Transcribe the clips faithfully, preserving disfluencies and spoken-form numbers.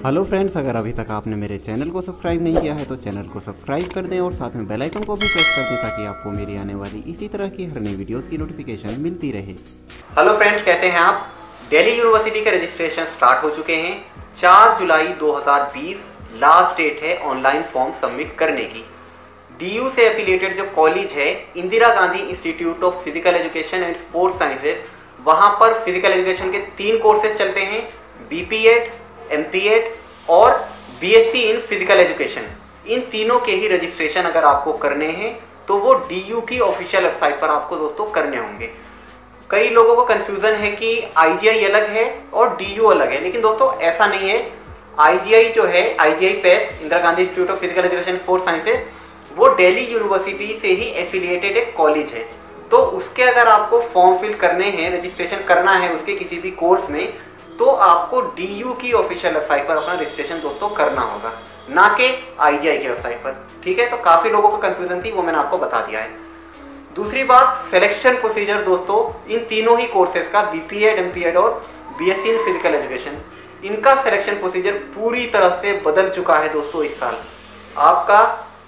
Hello friends, अगर अभी तक आपने मेरे चैनल को सब्सक्राइब नहीं किया है तो चैनल को सब्सक्राइब कर दें और साथ में बेल आइकन को भी प्रेस कर दें ताकि आपको मेरी आने वाली इसी तरह की हर नई वीडियोस की नोटिफिकेशन मिलती रहे। हेलो फ्रेंड्स, कैसे हैं आप। दिल्ली यूनिवर्सिटी के रजिस्ट्रेशन स्टार्ट हो चुके हैं। चार जुलाई दो हज़ार बीस लास्ट डेट है ऑनलाइन फॉर्म सबमिट करने की। डीयू से एफिलिएटेड जो कॉलेज है Indira Gandhi institute of physical education and sports sciences, वहां पर फिजिकल एजुकेशन के तीन कोर्सेज चलते हैं, बीपीएड, एमपीएड और बीएससी इन फिजिकल एजुकेशन। इन तीनों के ही रजिस्ट्रेशन अगर आपको करने हैं तो वो डीयू की ऑफिशियल वेबसाइट पर आपको दोस्तों करने होंगे। कई लोगों को कंफ्यूजन है कि आईजीआई अलग है और डीयू अलग है, लेकिन दोस्तों ऐसा नहीं है। आईजीआई जो है, IGI pace, Indira Gandhi institute of physical education sports sciences, वो दिल्ली यूनिवर्सिटी से ही एफिलिएटेड एक कॉलेज है। तो उसके अगर आपको फॉर्म फिल करने हैं, रजिस्ट्रेशन करना है उसके किसी भी कोर्स में, तो आपको डीयू की ऑफिशियल वेबसाइट पर अपना रजिस्ट्रेशन दोस्तों करना होगा, ना कि आईजीआई की वेबसाइट पर। ठीक है, तो काफी लोगों को कंफ्यूजन थी, वो मैंने आपको बता दिया है। दूसरी बात, सिलेक्शन प्रोसीजर दोस्तों इन तीनों ही कोर्सेज का, बीपीएड, एमपीएड और बीएससी इन फिजिकल एजुकेशन, इनका सिलेक्शन प्रोसीजर पूरी तरह से बदल चुका है दोस्तों। इस साल आपका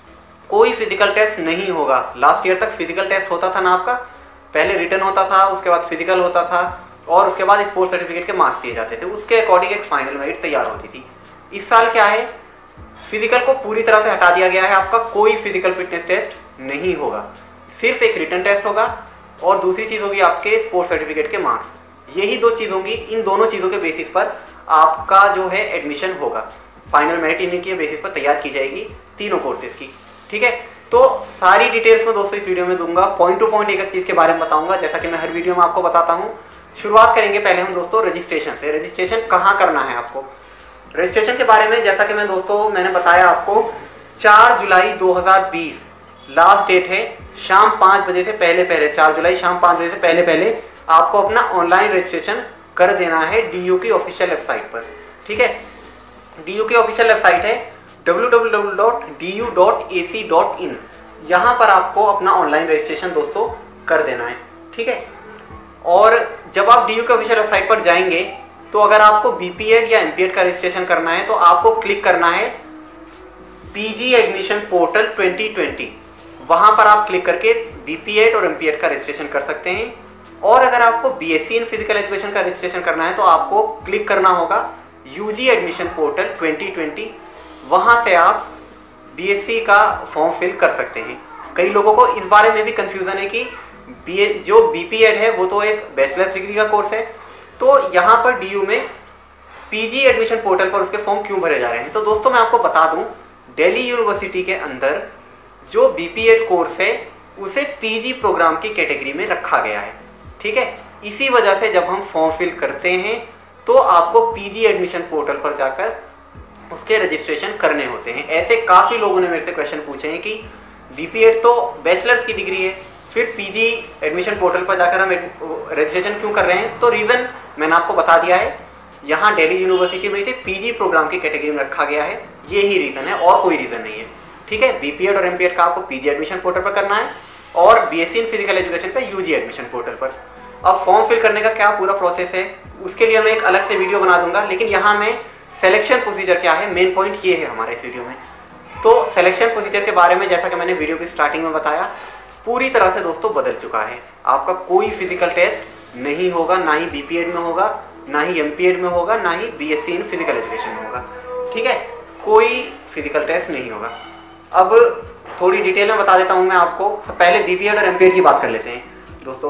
कोई फिजिकल टेस्ट नहीं होगा। लास्ट ईयर तक फिजिकल टेस्ट होता था ना आपका, पहले रिटन होता था, उसके बाद फिजिकल होता था और उसके बाद स्पोर्ट्स सर्टिफिकेट के मार्क्स दिए जाते थे, उसके अकॉर्डिंग एक फाइनल मेरिट तैयार होती थी। इस साल क्या है, फिजिकल को पूरी तरह से हटा दिया गया है। आपका कोई फिजिकल फिटनेस टेस्ट नहीं होगा, सिर्फ एक रिटन टेस्ट होगा और दूसरी चीज होगी आपके स्पोर्ट्स सर्टिफिकेट के मार्क्स। यही दो चीज होंगी। इन दोनों चीजों के बेसिस पर आपका जो है एडमिशन होगा। फाइनल मेरिट इन्हीं के बेसिस पर तैयार की जाएगी तीनों कोर्सेज की। ठीक है, तो सारी डिटेल्स में दोस्तों इस वीडियो में दूंगा, पॉइंट टू पॉइंट एक एक चीज के बारे में बताऊंगा, जैसा कि मैं हर वीडियो में आपको बताता हूं। शुरुआत करेंगे पहले हम दोस्तों रजिस्ट्रेशन से। रजिस्ट्रेशन कहाँ करना है आपको, रजिस्ट्रेशन के बारे में जैसा कि मैं दोस्तों मैंने बताया आपको, चार जुलाई दो हज़ार बीस लास्ट डेट है। शाम पाँच बजे से पहले पहले चार जुलाई शाम पाँच बजे से पहले पहले आपको अपना ऑनलाइन रजिस्ट्रेशन कर देना है डीयू की ऑफिशियल वेबसाइट पर। ठीक है, डीयू की ऑफिशियल वेबसाइट है W W W dot D U dot A C dot in. यहाँ पर आपको अपना ऑनलाइन रजिस्ट्रेशन दोस्तों कर देना है। ठीक है, और जब आप डीयू के ऑफिशियल वेबसाइट पर जाएंगे तो अगर आपको बीपीएड या एमपीएड का रजिस्ट्रेशन करना है तो आपको क्लिक करना है PG admission portal twenty twenty. वहां पर आप क्लिक करके बीपीएड और एमपीएड का रजिस्ट्रेशन कर सकते हैं। और अगर आपको बीएससी इन फिजिकल एजुकेशन का रजिस्ट्रेशन करना है तो आपको क्लिक करना होगा UG admission portal twenty twenty. वहां से आप बीएससी का फॉर्म फिल कर सकते हैं। कई लोगों को इस बारे में भी कंफ्यूजन है कि बी जो बीपीएड है वो तो एक बैचलर्स डिग्री का कोर्स है, तो यहाँ पर डीयू में पीजी एडमिशन पोर्टल पर उसके फॉर्म क्यों भरे जा रहे हैं। तो दोस्तों मैं आपको बता दूं, दिल्ली यूनिवर्सिटी के अंदर जो बीपीएड कोर्स है उसे पीजी प्रोग्राम की कैटेगरी में रखा गया है। ठीक है, इसी वजह से जब हम फॉर्म फिल करते हैं तो आपको पीजी एडमिशन पोर्टल पर जाकर उसके रजिस्ट्रेशन करने होते हैं। ऐसे काफी लोगों ने मेरे से क्वेश्चन पूछे हैं कि बीपीएड तो बैचलर्स की डिग्री है, फिर पीजी एडमिशन पोर्टल पर जाकर हम रजिस्ट्रेशन क्यों कर रहे हैं। तो रीजन मैंने आपको बता दिया है, यहाँ दिल्ली यूनिवर्सिटी में इसे पीजी प्रोग्राम की कैटेगरी में रखा गया है, ये ही रीजन है और कोई रीजन नहीं है। ठीक है, बीपीएड और एमपीएड का आपको पीजी एडमिशन पोर्टल पर करना है और बीएससी इन फिजिकल एजुकेशन का यूजी एडमिशन पोर्टल पर। अब फॉर्म फिल करने का क्या पूरा प्रोसेस है उसके लिए मैं एक अलग से वीडियो बना दूंगा, लेकिन यहाँ मैं सिलेक्शन प्रोसीजर क्या है, मेन पॉइंट ये है हमारे इस वीडियो में। तो सिलेक्शन प्रोसीजर के बारे में जैसा कि मैंने वीडियो की स्टार्टिंग में बताया, पूरी तरह से दोस्तों बदल चुका है। आपका कोई फिजिकल टेस्ट नहीं होगा, ना ही बीपीएड में होगा, ना ही एमपीएड में होगा, ना ही बीएससी इन फिजिकल एजुकेशन में होगा। ठीक है, कोई फिजिकल टेस्ट नहीं होगा। अब थोड़ी डिटेल में बता देता हूं मैं आपको। पहले बीपीएड और एमपीएड की बात कर लेते हैं दोस्तों।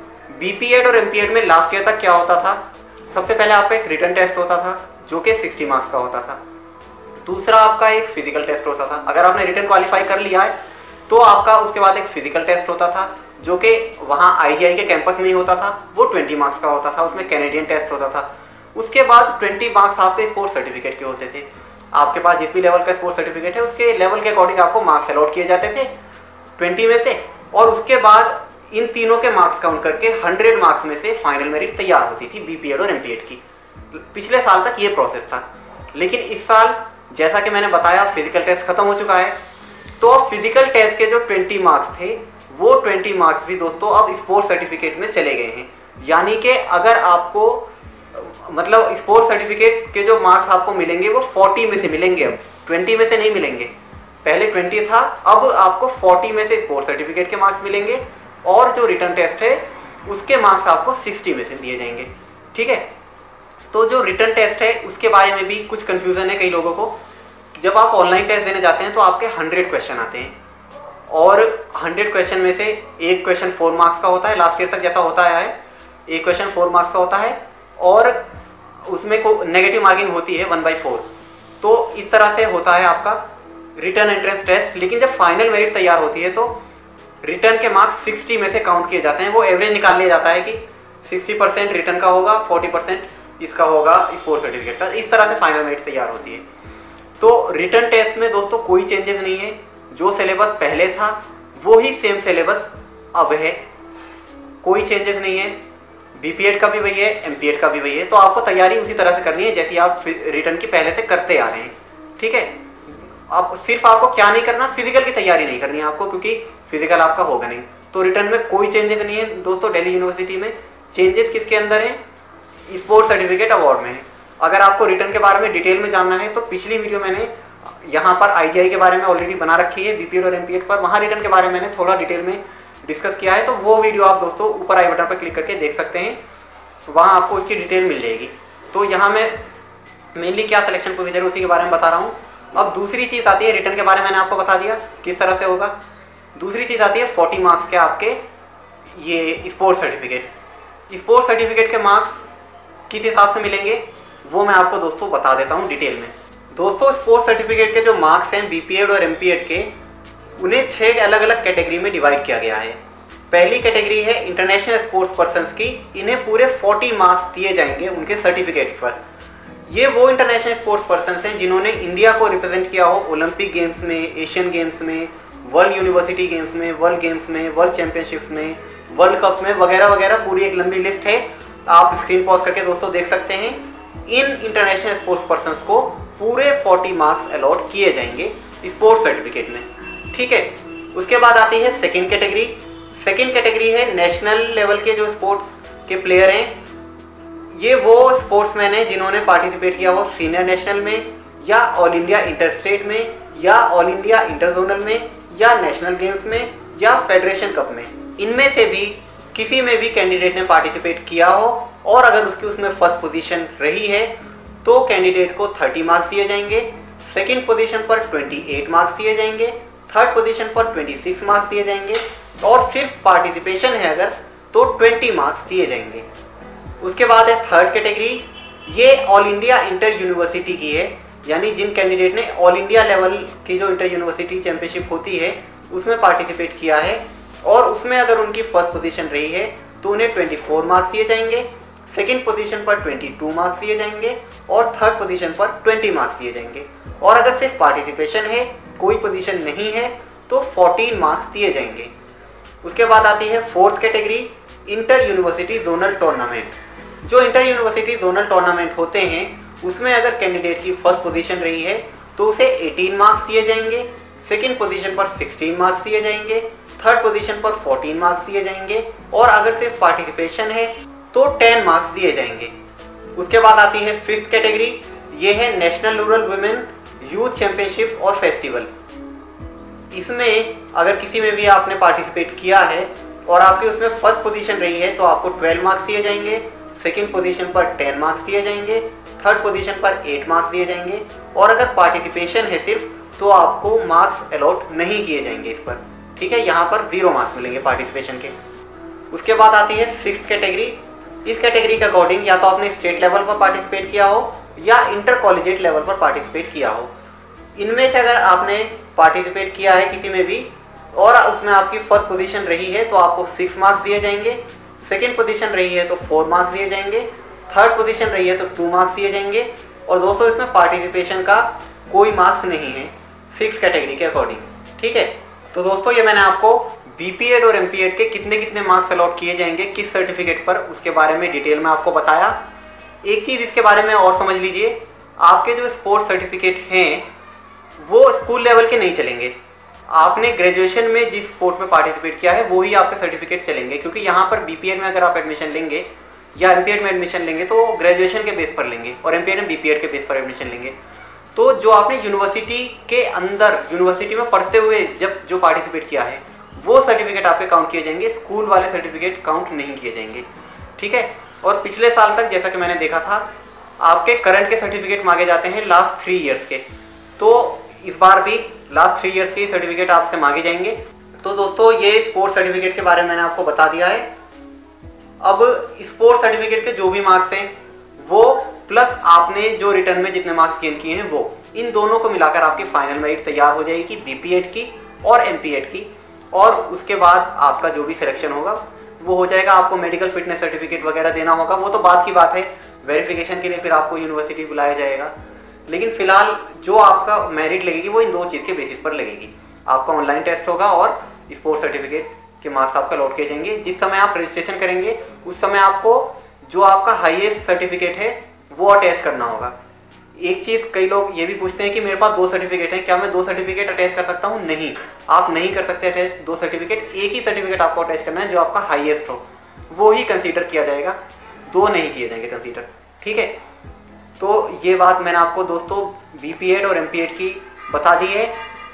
बीपीएड और एमपीएड में लास्ट ईयर तक क्या होता था, सबसे पहले आपका एक रिटन टेस्ट होता था जो कि साठ मार्क्स का होता था। दूसरा आपका एक फिजिकल टेस्ट होता था। अगर आपने रिटन क्वालिफाई कर लिया है तो आपका उसके बाद एक फिजिकल टेस्ट होता था जो कि वहाँ आईजीआई के कैंपस में ही होता था, वो बीस मार्क्स का होता था, उसमें कैनेडियन टेस्ट होता था। उसके बाद बीस मार्क्स आपके स्पोर्ट्स सर्टिफिकेट के होते थे। आपके पास जिस भी लेवल का स्पोर्ट्स सर्टिफिकेट है उसके लेवल के अकॉर्डिंग आपको मार्क्स अलॉट किए जाते थे बीस में से, और उसके बाद इन तीनों के मार्क्स काउंट करके सौ मार्क्स में से फाइनल मेरिट तैयार होती थी बीपीएड और एमपीएड की। पिछले साल तक ये प्रोसेस था, लेकिन इस साल जैसा कि मैंने बताया फिजिकल टेस्ट खत्म हो चुका है। तो अब फिजिकल टेस्ट के जो बीस मार्क्स थे वो बीस मार्क्स भी दोस्तों अब स्पोर्ट्स सर्टिफिकेट में चले गए हैं। यानी कि अगर आपको मतलब स्पोर्ट्स सर्टिफिकेट के जो मार्क्स आपको मिलेंगे वो चालीस में से मिलेंगे, अब बीस में से नहीं मिलेंगे। पहले बीस था, अब आपको चालीस में से स्पोर्ट्स सर्टिफिकेट के मार्क्स मिलेंगे और जो रिटर्न टेस्ट है उसके मार्क्स आपको साठ में से दिए जाएंगे। ठीक है, तो जो रिटर्न टेस्ट है उसके बारे में भी कुछ कंफ्यूजन है कई लोगों को। जब आप ऑनलाइन टेस्ट देने जाते हैं तो आपके हंड्रेड क्वेश्चन आते हैं और हंड्रेड क्वेश्चन में से एक क्वेश्चन फोर मार्क्स का होता है, लास्ट ईयर तक जैसा होता आया है, एक क्वेश्चन फोर मार्क्स का होता है और उसमें को नेगेटिव मार्किंग होती है वन बाई फोर। तो इस तरह से होता है आपका रिटर्न एंट्रेंस टेस्ट। लेकिन जब फाइनल मेरिट तैयार होती है तो रिटर्न के मार्क्स साठ में से काउंट किए जाते हैं, वो एवरेज निकाल लिया जाता है कि साठ परसेंट रिटर्न का होगा, चालीस परसेंट इसका होगा स्पोर्ट्स सर्टिफिकेट का। इस तरह से फाइनल मेरिट तैयार होती है। तो रिटर्न टेस्ट में दोस्तों कोई चेंजेस नहीं है, जो सिलेबस पहले था वो ही सेम सिलेबस अब है, कोई चेंजेस नहीं है। बीपीएड का भी वही है, एमपीएड का भी वही है। तो आपको तैयारी उसी तरह से करनी है जैसी आप रिटर्न की पहले से करते आ रहे हैं। ठीक है, आप सिर्फ आपको क्या नहीं करना, फिजिकल की तैयारी नहीं करनी है आपको, क्योंकि फिजिकल आपका होगा नहीं। तो रिटर्न में कोई चेंजेस नहीं है दोस्तों। दिल्ली यूनिवर्सिटी में चेंजेस किसके अंदर है, स्पोर्ट्स सर्टिफिकेट अवार्ड में है। अगर आपको रिटर्न के बारे में डिटेल में जानना है तो पिछली वीडियो मैंने यहाँ पर आईजीआई के बारे में ऑलरेडी बना रखी है, बीपीएड और एमपीएड पर, वहाँ रिटर्न के बारे में मैंने थोड़ा डिटेल में डिस्कस किया है। तो वो वीडियो आप दोस्तों ऊपर आई बटन पर क्लिक करके देख सकते हैं, वहाँ आपको उसकी डिटेल मिल जाएगी। तो यहाँ मैं मेनली क्या सिलेक्शन प्रोसीजर उसी के बारे में बता रहा हूँ। अब दूसरी चीज़ आती है, रिटर्न के बारे में मैंने आपको बता दिया किस तरह से होगा। दूसरी चीज़ आती है चालीस मार्क्स के आपके ये स्पोर्ट्स सर्टिफिकेट। स्पोर्ट्स सर्टिफिकेट के मार्क्स किस हिसाब से मिलेंगे वो मैं आपको दोस्तों बता देता हूँ डिटेल में। दोस्तों स्पोर्ट्स सर्टिफिकेट के जो मार्क्स हैं बीपीएड और एमपीएड के, उन्हें छह अलग अलग कैटेगरी में डिवाइड किया गया है। पहली कैटेगरी है इंटरनेशनल स्पोर्ट्स पर्सन्स की, इन्हें पूरे चालीस मार्क्स दिए जाएंगे उनके सर्टिफिकेट पर। ये वो इंटरनेशनल स्पोर्ट्स पर्सन्स हैं जिन्होंने इंडिया को रिप्रेजेंट किया हो ओलंपिक गेम्स में, एशियन गेम्स में, वर्ल्ड यूनिवर्सिटी गेम्स में, वर्ल्ड गेम्स में, वर्ल्ड चैंपियनशिप्स में, वर्ल्ड कप में वगैरह वगैरह। पूरी एक लंबी लिस्ट है, आप स्क्रीन पॉज करके दोस्तों देख सकते हैं। इन इंटरनेशनल स्पोर्ट्स पर्सन्स को पूरे चालीस मार्क्स अलॉट किए जाएंगे स्पोर्ट्स सर्टिफिकेट में। ठीक है, उसके बाद आती है सेकंड कैटेगरी। सेकंड कैटेगरी है नेशनल लेवल के जो स्पोर्ट्स के प्लेयर हैं। ये वो स्पोर्ट्समैन हैं जिन्होंने पार्टिसिपेट किया हो सीनियर नेशनल में या ऑल इंडिया इंटर स्टेट में या ऑल इंडिया इंटर जोनल में या नेशनल गेम्स में या फेडरेशन कप में। इनमें से भी किसी में भी कैंडिडेट ने पार्टिसिपेट किया हो और अगर उसकी उसमें फर्स्ट पोजीशन रही है तो कैंडिडेट को तीस मार्क्स दिए जाएंगे, सेकंड पोजीशन पर अट्ठाईस मार्क्स दिए जाएंगे, थर्ड पोजीशन पर छब्बीस मार्क्स दिए जाएंगे और सिर्फ पार्टिसिपेशन है अगर तो बीस मार्क्स दिए जाएंगे। उसके बाद है थर्ड कैटेगरी, ये ऑल इंडिया इंटर यूनिवर्सिटी की है, यानी जिन कैंडिडेट ने ऑल इंडिया लेवल की जो इंटर यूनिवर्सिटी चैंपियनशिप होती है उसमें पार्टिसिपेट किया है और उसमें अगर उनकी फर्स्ट पोजीशन रही है तो उन्हें चौबीस मार्क्स दिए जाएंगे, सेकंड पोजीशन पर बाईस मार्क्स दिए जाएंगे और थर्ड पोजीशन पर बीस मार्क्स दिए जाएंगे। और अगर सिर्फ पार्टिसिपेशन है, कोई पोजीशन नहीं है, तो चौदह मार्क्स दिए जाएंगे। उसके बाद आती है fourth category, inter university zonal tournament. जो इंटर यूनिवर्सिटी जोनल टूर्नामेंट होते हैं उसमें अगर कैंडिडेट की फर्स्ट पोजीशन रही है तो उसे अठारह मार्क्स दिए जाएंगे, सेकंड पोजीशन पर सोलह मार्क्स दिए जाएंगे, थर्ड पोजीशन पर चौदह मार्क्स दिए जाएंगे और अगर सिर्फ पार्टिसिपेशन है तो दस मार्क्स दिए जाएंगे। उसके बाद आती है फिफ्थ कैटेगरी, ये है national rural women youth championship और फेस्टिवल। इसमें अगर किसी में भी आपने पार्टिसिपेट किया है और आपकी उसमें फर्स्ट पोजीशन रही है तो आपको बारह मार्क्स दिए जाएंगे, सेकंड पोजीशन पर दस मार्क्स दिए जाएंगे, थर्ड पोजीशन पर आठ मार्क्स दिए जाएंगे और अगर पार्टिसिपेशन है सिर्फ तो आपको मार्क्स अलॉट नहीं किए जाएंगे इस पर। ठीक है, यहाँ पर जीरो मार्क्स मिलेंगे पार्टिसिपेशन के। उसके बाद आती है सिक्स्थ कैटेगरी। इस कैटेगरी के अकॉर्डिंग या तो आपने स्टेट लेवल पर पार्टिसिपेट किया हो या इंटर कॉलेजिएट लेवल पर पार्टिसिपेट किया हो। इनमें से अगर आपने पार्टिसिपेट किया है किसी में भी और उसमें आपकी फर्स्ट पोजीशन रही है तो आपको सिक्स मार्क्स दिए जाएंगे, सेकंड पोजीशन रही है तो फोर मार्क्स दिए जाएंगे, थर्ड पोजीशन रही है तो टू मार्क्स दिए जाएंगे और दोस्तों इसमें पार्टिसिपेशन का कोई मार्क्स नहीं है सिक्स कैटेगरी के अकॉर्डिंग। ठीक है, तो दोस्तों ये मैंने आपको बीपीएड और एमपीएड के कितने कितने मार्क्स अलॉट किए जाएंगे किस सर्टिफिकेट पर उसके बारे में डिटेल में आपको बताया। एक चीज़ इसके बारे में और समझ लीजिए, आपके जो स्पोर्ट्स सर्टिफिकेट हैं वो स्कूल लेवल के नहीं चलेंगे। आपने ग्रेजुएशन में जिस स्पोर्ट में पार्टिसिपेट किया है वो ही आपके सर्टिफिकेट चलेंगे, क्योंकि यहाँ पर बीपीएड में अगर आप एडमिशन लेंगे या एमपीएड में एडमिशन लेंगे तो ग्रेजुएशन के बेस पर लेंगे और एमपीएड में बीपीएड के बेस पर एडमिशन लेंगे। तो जो आपने यूनिवर्सिटी के अंदर यूनिवर्सिटी में पढ़ते हुए जब जो पार्टिसिपेट किया है वो सर्टिफिकेट आपके काउंट किए जाएंगे, स्कूल वाले सर्टिफिकेट काउंट नहीं किए जाएंगे, ठीक है। और पिछले साल तक जैसा कि मैंने देखा था आपके करंट के सर्टिफिकेट मांगे जाते हैं लास्ट थ्री इयर्स के, तो इस बार भी लास्ट थ्री इयर्स के सर्टिफिकेट आपसे मांगे जाएंगे। तो दोस्तों ये स्पोर्ट्स सर्टिफिकेट के बारे में मैंने आपको बता दिया है। अब स्पोर्ट्स सर्टिफिकेट के जो भी मार्क्स हैं वो प्लस आपने जो रिटर्न में जितने मार्क्स गेन किए हैं वो, इन दोनों को मिलाकर आपकी फाइनल मेरिट तैयार हो जाएगी बीपीएड की और एमपीएड की। और उसके बाद आपका जो भी सिलेक्शन होगा वो हो जाएगा। आपको मेडिकल फिटनेस सर्टिफिकेट वगैरह देना होगा, वो तो बाद की बात है, वेरिफिकेशन के लिए फिर आपको यूनिवर्सिटी बुलाया जाएगा। लेकिन फिलहाल जो आपका मेरिट लगेगी वो इन दो चीज़ के बेसिस पर लगेगी। आपका ऑनलाइन टेस्ट होगा और स्पोर्ट्स सर्टिफिकेट के मार्क्स आपका लौट किए जाएंगे। जिस समय आप रजिस्ट्रेशन करेंगे उस समय आपको जो आपका हाईएस्ट सर्टिफिकेट है वो अटैच करना होगा। एक चीज़ कई लोग ये भी पूछते हैं कि मेरे पास दो सर्टिफिकेट हैं, क्या मैं दो सर्टिफिकेट अटैच कर सकता हूँ? नहीं, आप नहीं कर सकते अटैच दो सर्टिफिकेट। एक ही सर्टिफिकेट आपको अटैच करना है जो आपका हाईएस्ट हो, वो ही कंसीडर किया जाएगा, दो नहीं किए जाएंगे कंसीडर, ठीक है। तो ये बात मैंने आपको दोस्तों बीपीएड और एमपीएड की बता दी है।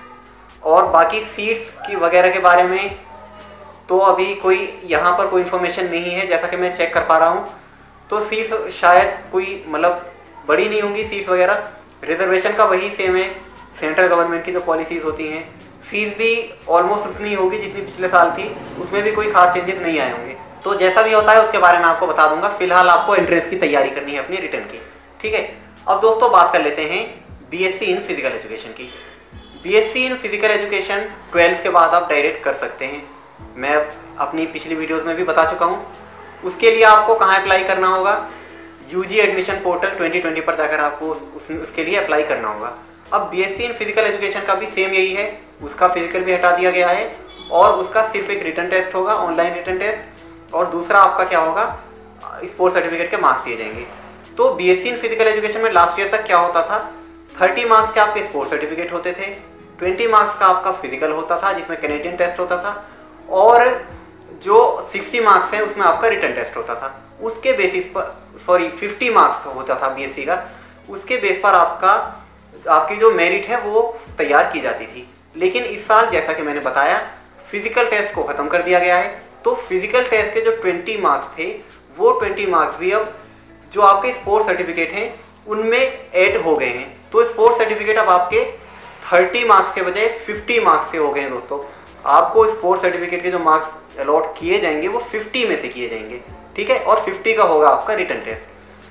और बाकी सीट्स की वगैरह के बारे में तो अभी कोई यहाँ पर कोई इन्फॉर्मेशन नहीं है, जैसा कि मैं चेक कर पा रहा हूँ। तो सीट्स शायद कोई मतलब बड़ी नहीं होंगी सीट्स वगैरह। रिजर्वेशन का वही सेम है, सेंट्रल गवर्नमेंट की जो पॉलिसीज़ होती हैं। फीस भी ऑलमोस्ट उतनी होगी जितनी पिछले साल थी, उसमें भी कोई खास चेंजेस नहीं आए होंगे। तो जैसा भी होता है उसके बारे में आपको बता दूंगा। फिलहाल आपको एंट्रेंस की तैयारी करनी है अपनी रिटर्न की, ठीक है। अब दोस्तों बात कर लेते हैं बीएससी इन फिजिकल एजुकेशन की। BSc in physical education twelfth के बाद आप डायरेक्ट कर सकते हैं। मैं अपनी पिछली वीडियोस में भी बता चुका हूँ। उसके लिए आपको कहाँ अप्लाई करना होगा? UG admission portal twenty twenty पर जाकर आपको उस, उसके लिए अप्लाई करना होगा। अब बीएससी इन फिजिकल एजुकेशन का भी सेम यही है, उसका फिजिकल भी हटा दिया गया है और उसका सिर्फ एक रिटर्न टेस्ट होगा, ऑनलाइन रिटर्न टेस्ट, और दूसरा आपका क्या होगा, स्पोर्ट्स सर्टिफिकेट के मार्क्स दिए जाएंगे। तो बीएससी इन फिजिकल एजुकेशन में लास्ट ईयर तक क्या होता था, थर्टी मार्क्स के आपके स्पोर्ट्स सर्टिफिकेट होते थे, ट्वेंटी मार्क्स का आपका फिजिकल होता था जिसमें कैनेडियन टेस्ट होता था, और जो सिक्सटी मार्क्स हैं उसमें आपका रिटर्न टेस्ट होता था। उसके बेसिस पर सॉरी फिफ्टी मार्क्स होता था बीएससी का, उसके बेस पर आपका आपकी जो मेरिट है वो तैयार की जाती थी। लेकिन इस साल जैसा कि मैंने बताया फिजिकल टेस्ट को ख़त्म कर दिया गया है। तो फिजिकल टेस्ट के जो ट्वेंटी मार्क्स थे वो ट्वेंटी मार्क्स भी अब जो आपके स्पोर्ट्स सर्टिफिकेट हैं उनमें ऐड हो गए हैं। तो स्पोर्ट्स सर्टिफिकेट अब आपके थर्टी मार्क्स के बजाय फिफ्टी मार्क्स के हो गए हैं दोस्तों। आपको स्पोर्ट्स सर्टिफिकेट के जो मार्क्स अलॉट किए जाएंगे वो फिफ्टी में से किए जाएंगे, ठीक है। और फिफ्टी का होगा आपका रिटर्न टेस्ट।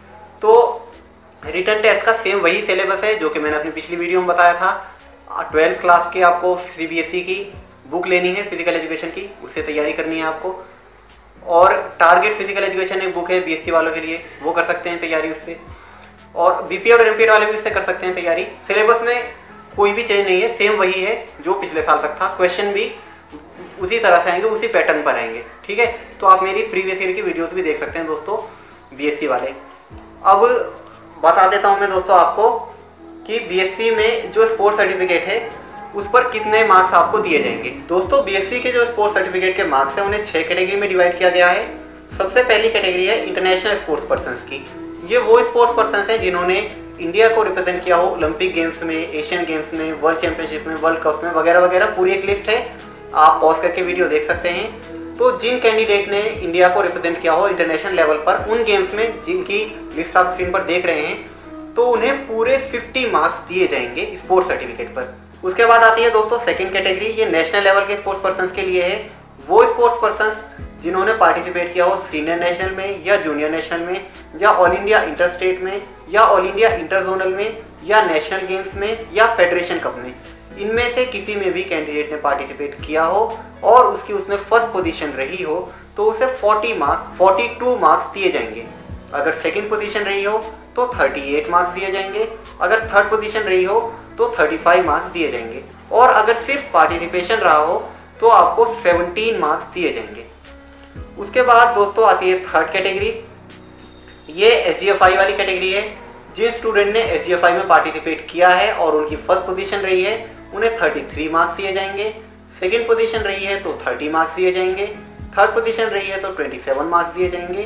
तो रिटर्न टेस्ट का सेम वही सिलेबस है जो कि मैंने अपनी पिछली वीडियो में बताया था। ट्वेल्थ क्लास के आपको सीबीएसई की बुक लेनी है फिजिकल एजुकेशन की, उससे तैयारी करनी है आपको। और टारगेट फिजिकल एजुकेशन एक बुक है बीएससी वालों के लिए, वो कर सकते हैं तैयारी उससे। और बीपीएड और एमपीएड वाले भी उससे कर सकते हैं तैयारी। सिलेबस में कोई भी चेंज नहीं है, सेम वही है जो पिछले साल तक था। क्वेश्चन भी उसी तरह से आएंगे, उसी पैटर्न पर आएंगे, ठीक है। तो आप मेरी प्रीवियस ईयर की वीडियोस भी देख सकते हैं दोस्तों बीएससी वाले। अब बता देता हूं मैं दोस्तों आपको कि बीएससी में जो स्पोर्ट्स सर्टिफिकेट है उस पर कितने मार्क्स आपको दिए जाएंगे। दोस्तों बीएससी के जो स्पोर्ट्स सर्टिफिकेट के मार्क्स हैं उन्हें छह कैटेगरी में डिवाइड किया गया है। सबसे पहली कैटेगरी है इंटरनेशनल स्पोर्ट्स पर्सन्स की। ये वो स्पोर्ट्स पर्सन्स हैं जिन्होंने इंडिया को रिप्रेजेंट किया हो ओलंपिक गेम्स में, एशियन गेम्स में, वर्ल्ड चैंपियनशिप में, वर्ल्ड कप में वगैरह वगैरह। पूरी एक लिस्ट है, आप पॉज करके वीडियो देख सकते हैं। तो जिन कैंडिडेट ने इंडिया को रिप्रेजेंट किया हो इंटरनेशनल लेवल पर उन गेम्स में, जिनकी लिस्ट आप स्क्रीन पर देख रहे हैं, तो उन्हें पूरे फिफ्टी मार्क्स दिए जाएंगे स्पोर्ट्स सर्टिफिकेट पर। उसके बाद आती है दोस्तों सेकंड कैटेगरी, ये नेशनल लेवल के स्पोर्ट्स पर्सन्स के लिए है। वो स्पोर्ट्स पर्सन्स जिन्होंने पार्टिसिपेट किया हो सीनियर नेशनल में या जूनियर नेशनल में या ऑल इंडिया इंटर स्टेट में या ऑल इंडिया इंटर जोनल में या नेशनल गेम्स में या फेडरेशन कप में, इनमें से किसी में भी कैंडिडेट ने पार्टिसिपेट किया हो और उसकी उसमें फर्स्ट पोजीशन रही हो तो उसे forty marks forty two marks दिए जाएंगे। अगर सेकंड पोजीशन रही हो तो थर्टी एट मार्क्स दिए जाएंगे, अगर थर्ड पोजीशन रही हो तो थर्टी फाइव मार्क्स दिए जाएंगे, और अगर सिर्फ पार्टिसिपेशन रहा हो तो आपको सेवनटीन मार्क्स दिए जाएंगे। उसके बाद दोस्तों आती है थर्ड कैटेगरी, ये एस जी एफ आई वाली कैटेगरी है। जिन स्टूडेंट ने एस जी एफ आई में पार्टिसिपेट किया है और उनकी फर्स्ट पोजीशन रही है उन्हें थर्टी थ्री मार्क्स दिए जाएंगे, सेकंड पोजीशन रही है तो थर्टी मार्क्स दिए जाएंगे, थर्ड पोजीशन रही है तो ट्वेंटी सेवन मार्क्स दिए जाएंगे,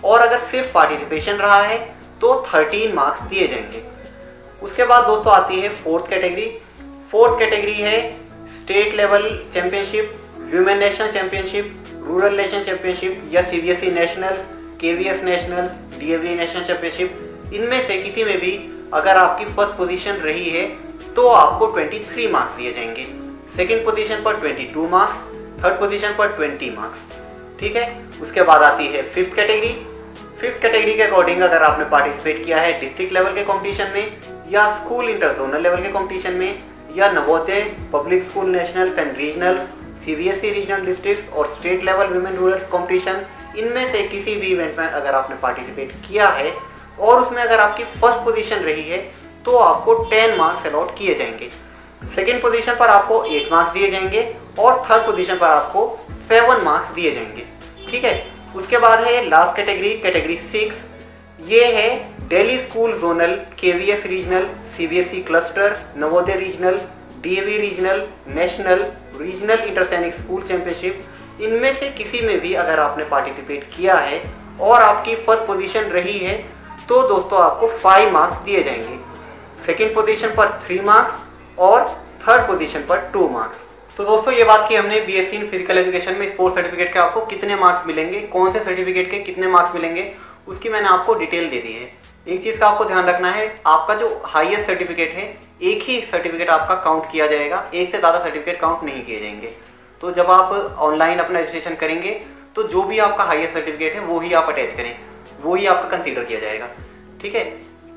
और अगर सिर्फ पार्टिसिपेशन रहा है तो थर्टीन मार्क्स दिए जाएंगे। उसके बाद दोस्तों आती है फोर्थ कैटेगरी। फोर्थ कैटेगरी है state level championship, women national championship, rural national championship या CBSE national, KVS national, DAV national championship. इनमें से किसी में भी अगर आपकी फर्स्ट पोजीशन रही है तो आपको तेईस मार्क्स दिए जाएंगे, सेकंड पोजीशन पर बाईस मार्क्स, थर्ड पोजीशन पर बीस मार्क्स। ठीक है। उसके बाद आती है फिफ्थ कैटेगरी। फिफ्थ कैटेगरी के अकॉर्डिंग अगर आपने पार्टिसिपेट किया है डिस्ट्रिक्ट लेवल के कंपटीशन में या स्कूल इंटर जोनल लेवल के कंपटीशन में या Navodaya, public school national and regional, CBSE regional districts और state level women rural competition, इनमें से किसी भी इवेंट में अगर आपने पार्टिसिपेट किया है और उसमें अगर आपकी फर्स्ट पोजीशन रही है तो आपको टेन मार्क्स अलॉट किए जाएंगे, सेकेंड पोजीशन पर आपको एट मार्क्स दिए जाएंगे और थर्ड पोजीशन पर आपको सेवन मार्क्स दिए जाएंगे। ठीक है। उसके बाद है लास्ट कैटेगरी, कैटेगरी सिक्स। ये है Delhi school zonal, KVS regional, CBSE cluster, Navodaya regional, DAV regional, national, regional इंटरसैनिक स्कूल चैंपियनशिप। इनमें से किसी में भी अगर आपने पार्टिसिपेट किया है और आपकी फर्स्ट पोजीशन रही है तो दोस्तों आपको फाइव मार्क्स दिए जाएंगे, सेकेंड पोजीशन पर थ्री मार्क्स और थर्ड पोजीशन पर टू मार्क्स। तो दोस्तों ये बात की हमने बीएससी इन फिजिकल एजुकेशन में स्पोर्ट्स सर्टिफिकेट के आपको कितने मार्क्स मिलेंगे, कौन से सर्टिफिकेट के कितने मार्क्स मिलेंगे, उसकी मैंने आपको डिटेल दे दी है। एक चीज़ का आपको ध्यान रखना है, आपका जो हाईएस्ट सर्टिफिकेट है एक ही सर्टिफिकेट आपका काउंट किया जाएगा, एक से ज़्यादा सर्टिफिकेट काउंट नहीं किए जाएंगे। तो जब आप ऑनलाइन अपना रजिस्ट्रेशन करेंगे तो जो भी आपका हाईएस्ट सर्टिफिकेट है वो ही आप अटैच करें, वो ही आपका कंसीडर किया जाएगा। ठीक है।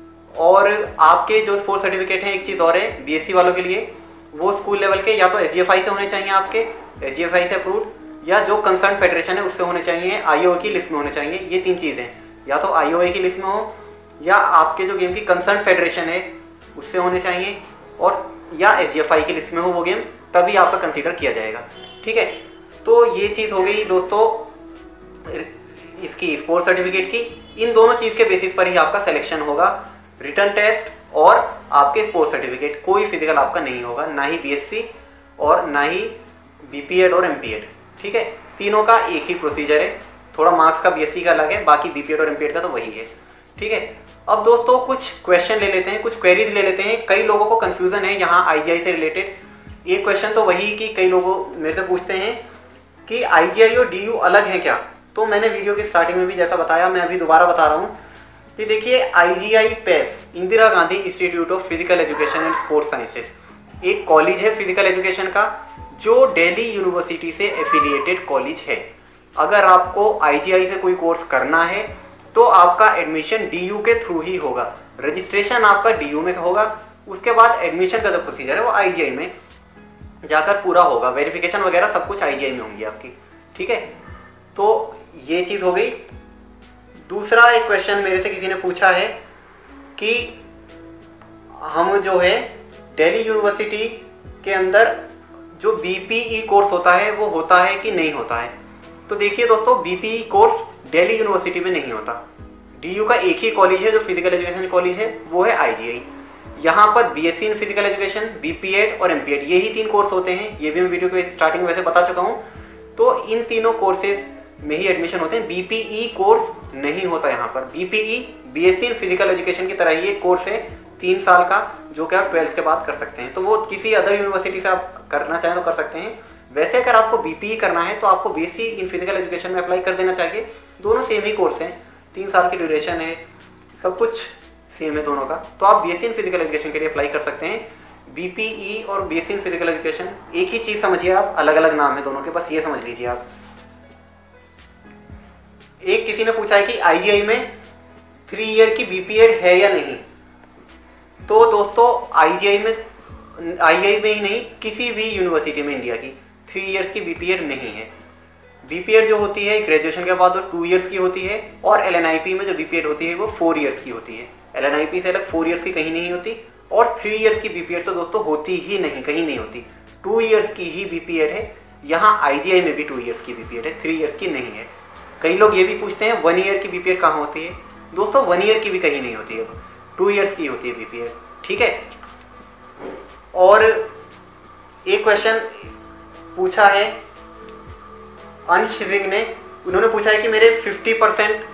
और आपके जो स्पोर्ट्स सर्टिफिकेट हैं, एक चीज़ और है बीएससी वालों के लिए, वो स्कूल लेवल के या तो एसजीएफआई से होने चाहिए, आपके एसजीएफआई से अप्रूव्ड, या जो कंसर्न फेडरेशन है उससे होने चाहिए, आईओए की लिस्ट में होने चाहिए। ये तीन चीज़ें, या तो आईओए की लिस्ट में हो या आपके जो गेम की कंसर्न फेडरेशन है उससे होने चाहिए और या एसजीएफआई की लिस्ट में हो वो गेम, तभी आपका कंसीडर किया जाएगा। ठीक है। तो ये चीज़ हो गई दोस्तों इसकी स्पोर्ट्स सर्टिफिकेट की। इन दोनों चीज़ के बेसिस पर ही आपका सिलेक्शन होगा, रिटन टेस्ट और आपके स्पोर्ट्स सर्टिफिकेट। कोई फिजिकल आपका नहीं होगा, ना ही बीएससी और ना ही बीपीएड और एमपीएड। ठीक है। तीनों का एक ही प्रोसीजर है, थोड़ा मार्क्स का बीएससी का अलग है, बाकी बीपीएड और एमपीएड का तो वही है। ठीक है। अब दोस्तों कुछ क्वेश्चन ले लेते हैं, कुछ क्वेरीज ले लेते हैं। कई लोगों को कंफ्यूजन है यहाँ आईजीआई से रिलेटेड। एक क्वेश्चन तो वही कि कई लोगों मेरे से पूछते हैं कि आईजीआई और डीयू अलग है क्या। तो मैंने वीडियो की स्टार्टिंग में भी जैसा बताया, मैं अभी दोबारा बता रहा हूँ कि देखिए IGI pace, Indira Gandhi institute of physical education and sports sciences, एक कॉलेज है फिजिकल एजुकेशन का जो दिल्ली यूनिवर्सिटी से एफिलिएटेड कॉलेज है। अगर आपको आईजीआई से कोई कोर्स करना है तो आपका एडमिशन डीयू के थ्रू ही होगा, रजिस्ट्रेशन आपका डीयू में होगा, उसके बाद एडमिशन का जो प्रोसीजर है वो आईजीआई में जाकर पूरा होगा, वेरिफिकेशन वगैरह सब कुछ आईजीआई में होंगी आपकी। ठीक है। तो ये चीज़ हो गई। दूसरा एक क्वेश्चन मेरे से किसी ने पूछा है कि हम जो है दिल्ली यूनिवर्सिटी के अंदर जो बीपीई कोर्स होता है वो होता है कि नहीं होता है। तो देखिए दोस्तों, बीपीई कोर्स दिल्ली यूनिवर्सिटी में नहीं होता। डीयू का एक ही कॉलेज है जो फिजिकल एजुकेशन कॉलेज है, वो है आईजीआई। यहाँ पर BSc in physical education, BPEd और एमपीएड, यही तीन कोर्स होते हैं। ये भी मैं वीडियो के स्टार्टिंग में वैसे बता चुका हूँ। तो इन तीनों कोर्सेज में ही एडमिशन होते हैं, बीपीई कोर्स नहीं होता यहाँ पर। BPE BSc in physical education की तरह ही एक कोर्स है तीन साल का, जो कि आप ट्वेल्थ के बाद कर सकते हैं। तो वो किसी अदर यूनिवर्सिटी से आप करना चाहें तो कर सकते हैं। वैसे अगर आपको बीपीई करना है तो आपको बीएससी इन फिजिकल एजुकेशन में अप्लाई कर देना चाहिए। दोनों सेम ही कोर्स हैं, तीन साल की ड्यूरेशन है, सब कुछ सेम है दोनों का। तो आप बीएससी इन फिजिकल एजुकेशन के लिए अप्लाई कर सकते हैं। बीपीई और बीएससी इन फिजिकल एजुकेशन एक ही चीज़ समझिए आप, अलग अलग नाम है दोनों के, बस ये समझ लीजिए आप। एक किसी ने पूछा है कि आईजीआई में थ्री ईयर की बीपीएड है या नहीं। तो दोस्तों आईजीआई में, आईजीआई में ही नहीं, किसी भी यूनिवर्सिटी में इंडिया की थ्री इयर्स की बीपीएड नहीं है। बीपीएड जो होती है ग्रेजुएशन के बाद वो टू इयर्स की होती है, और एलएनआईपी में जो बीपीएड होती है वो फोर इयर्स की होती है। एलएनआईपी से अलग फोर इयर्स की कहीं नहीं होती, और थ्री इयर्स की बीपीएड तो दोस्तों होती ही नहीं, कहीं नहीं होती। टू इयर्स की ही बीपीएड है। यहाँ आईजीआई में भी टू इयर्स की बीपीएड है, थ्री इयर्स की नहीं है। कई लोग ये भी पूछते हैं वन ईयर की बीपीएड कहाँ होती है। दोस्तों वन ईयर की भी कहीं नहीं होती है, टू इयर्स की होती है बीपीएड। ठीक है। और एक क्वेश्चन पूछा है अंश सिंह ने, उन्होंने पूछा है कि मेरे फिफ्टी परसेंट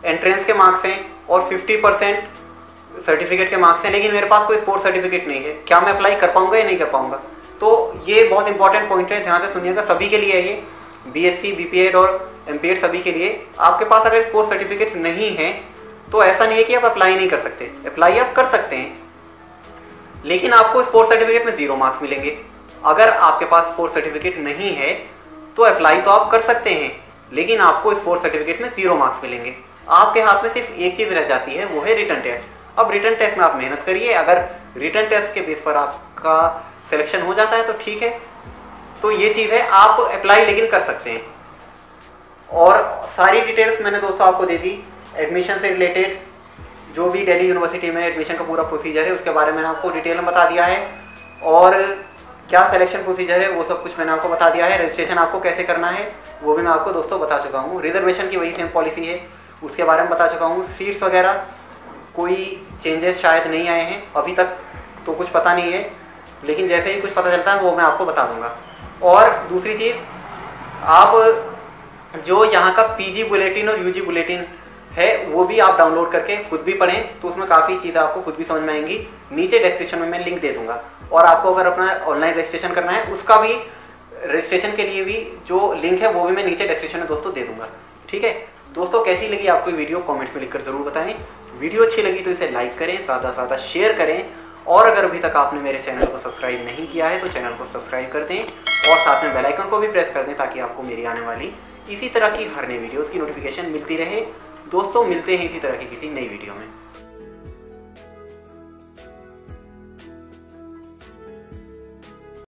एंट्रेंस के मार्क्स हैं और फिफ्टी परसेंट सर्टिफिकेट के मार्क्स हैं, लेकिन मेरे पास कोई स्पोर्ट्स सर्टिफिकेट नहीं है, क्या मैं अप्लाई कर पाऊंगा या नहीं कर पाऊंगा? तो ये बहुत इंपॉर्टेंट पॉइंट है, ध्यान से सुनिएगा, सभी के लिए है ये, बीएससी, बीपीएड और एमपीएड सभी के लिए। आपके पास अगर स्पोर्ट्स सर्टिफिकेट नहीं है तो ऐसा नहीं है कि आप अप्लाई नहीं कर सकते, अप्लाई आप कर सकते हैं, लेकिन आपको स्पोर्ट्स सर्टिफिकेट में जीरो मार्क्स मिलेंगे। अगर आपके पास स्पोर्ट्स सर्टिफिकेट नहीं है तो अप्लाई तो आप कर सकते हैं, लेकिन आपको स्पोर्ट्स सर्टिफिकेट में जीरो मार्क्स मिलेंगे। आपके हाथ में सिर्फ एक चीज़ रह जाती है, वो है रिटन टेस्ट। अब रिटन टेस्ट में आप मेहनत करिए, अगर रिटन टेस्ट के बेस पर आपका सिलेक्शन हो जाता है तो ठीक है, तो ये चीज़ है, आप अप्लाई लेकिन कर सकते हैं। और सारी डिटेल्स मैंने दोस्तों आपको दे दी, एडमिशन से रिलेटेड जो भी दिल्ली यूनिवर्सिटी में एडमिशन का पूरा प्रोसीजर है उसके बारे में मैंने आपको डिटेल में बता दिया है, और क्या सिलेक्शन प्रोसीजर है वो सब कुछ मैंने आपको बता दिया है। रजिस्ट्रेशन आपको कैसे करना है वो भी मैं आपको दोस्तों बता चुका हूँ। रिजर्वेशन की वही सेम पॉलिसी है, उसके बारे में बता चुका हूँ। सीट्स वगैरह कोई चेंजेस शायद नहीं आए हैं अभी तक, तो कुछ पता नहीं है, लेकिन जैसे ही कुछ पता चलता है वो मैं आपको बता दूंगा। और दूसरी चीज़, आप जो यहाँ का पीजी बुलेटिन और यूजी बुलेटिन है वो भी आप डाउनलोड करके खुद भी पढ़ें, तो उसमें काफ़ी चीज़ें आपको खुद भी समझ में आएंगी। नीचे डिस्क्रिप्शन में मैं लिंक दे दूंगा, और आपको अगर अपना ऑनलाइन रजिस्ट्रेशन करना है उसका भी, रजिस्ट्रेशन के लिए भी जो लिंक है वो भी मैं नीचे डिस्क्रिप्शन में दोस्तों दे दूंगा। ठीक है दोस्तों, कैसी लगी आपको वीडियो कमेंट्स में लिखकर ज़रूर बताएं। वीडियो अच्छी लगी तो इसे लाइक करें, ज़्यादा से ज़्यादा शेयर करें, और अगर अभी तक आपने मेरे चैनल को सब्सक्राइब नहीं किया है तो चैनल को सब्सक्राइब कर दें और साथ में बेल आइकन को भी प्रेस कर दें, ताकि आपको मेरी आने वाली इसी तरह की हर नई वीडियोज़ की नोटिफिकेशन मिलती रहे। दोस्तों मिलते हैं इसी तरह की किसी नई वीडियो में।